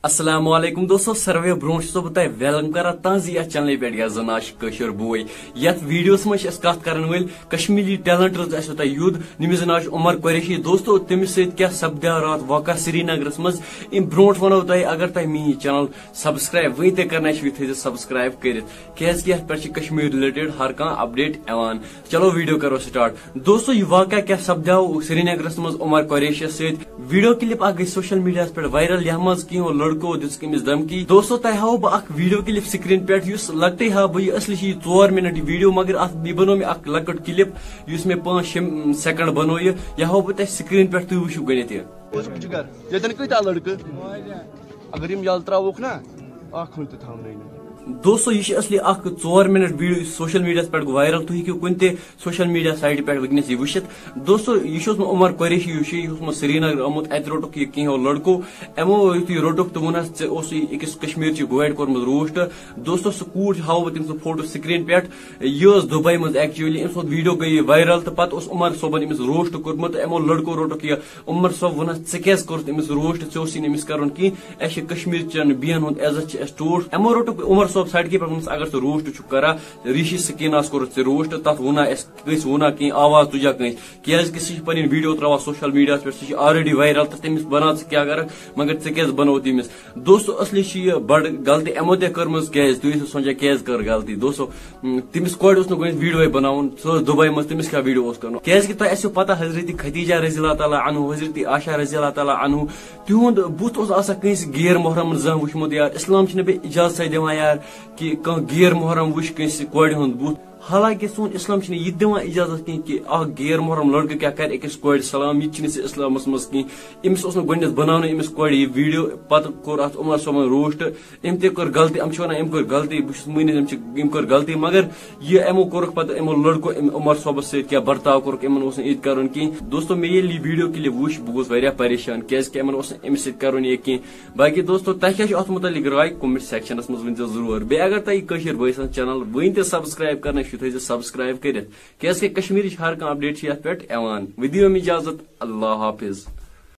अस्सलाम वालेकुम दोस्तों सर्वे ब्रोह बत वेलकम कर तज यथ चैनल पे जन कशर बोय यथ वीडियोस मज कत कर वल कश्मीरी टैलेंट युद्ध नमिस ना उमर कुरैशी दोस्तों तमिस सत्या सपद्या रात वाक़ा श्रीनगरस मज अम ब्रोह वनो तह अगर तह मीन चैनल सब्सक्राइब वन तह कर सब्सक्राइब कर पे कश्मीर रिलेटेड हर कह अपडेट एवान। चलो वीडियो करो स्टार्ट। दोस्तों यह वाक़ा क्या सपद्याव श्रीनगरस मज उमर कुरैशियस वीडियो क्लिप गई सोशल मीडिया पे वायरल यह मज कहो लड़को दिस धमकी। दोस्तों तह हाव बह वीडियो क्लिप स्क्रीन पे लकटे हा बह असली 4 मिनट वीडियो मगर अत बनो मे लकट क्लिप मे 5-6 सेकंड बनो यह हाव बह स्क्रीन पे तुम वो गत लड़कं अगर यल त्रोक ना दोस्तों यह असली 4 मिनट वीडियो सोशल मीडिया पे वायरल तुम हेकू कुन सोशल मीडिया साइट पे वनस यह वुचित। दोस्तों यह उमर कुरैशी यह श्रीनगर आमुत अत रोटुक यह कहो लड़को एमो यु रोटुक तो वन अकिस कश्मीर गोड कोर्मुत रोस्ट। दोस्तों सह कूट हाव तम फोटो स्क्रीन पे यह दुबई मज एक्चुअली अम वीडियो गई वायरल तो पे उमर सोबन अमिस रोस्ट कोर्मुत एमो लड़को रोटुक यह उमर सोब वन क्या कोर्त अमिस रोस्ट ऐ अमिस कर कह कश्मीर चन बियन हुंद इज्जत टोट एमो रोटुक उमर सोब साइड के अगर सह रोस्ट करा ऋषि सकीनास कोर रोस्ट तथ वना कस वना कह आवाज तुजा क्या पन वीडियो त्रवा सोशल मीडिया पे सह ऑलरेडी वायरल तो तमिस बना क्या कर मगर क्या बनो तमिस। दोस्तों असली बड़ गलती एमो तम क्या सोचा क्या कर गलती। दोस्तों तमिस कोड वीडियो बनान सह दुबई मज तमिस क्या वीडियो क्या तुम पता हजरत खदीजा रजी अल्लाह ताला अन्हु हजरत आशा रजी अल्लाह ताला अन्हु तिहुंद बुत कस गैर मोहरम जह वुचमुत यार इस्लाम इजाजत दिवान यार कि कह गैर मोहरम वुच कस कोड़ हुंद बुत। हालांकि सोन इस्लाम यह दिवान इजाजत कह कि गैर मोहरम लड़के क्या कर अकिस कोड़ सलाम यह इस्लाम मज कह अमिस गो बनान अमिस कोड़ यह वीडियो पत कोर अत उमर सोबन रोस्ट अम तोर गलती अम वन कोर गलती बस मानित अम कोर गलती मगर यह एमो कोर पे एमो लड़को उमर सोबस क्या बर्ताव कोर इत कर कह। दोस्तों मे ये वीडियो क्लिप वुच बह गोस परेशान क्या अमिस कर कह। बाकी दोस्तों तह क्या अत मुतलिक राय कमेंट सेक्शनस मज वन जरूर बे अगर तह कशर बोय चैनल वन तह सब्सक्राइब कर सब्सक्राइब कर कश्मीर हर कह अपडेट पे वीडियो में इजाजत अल्लाह हाफिज।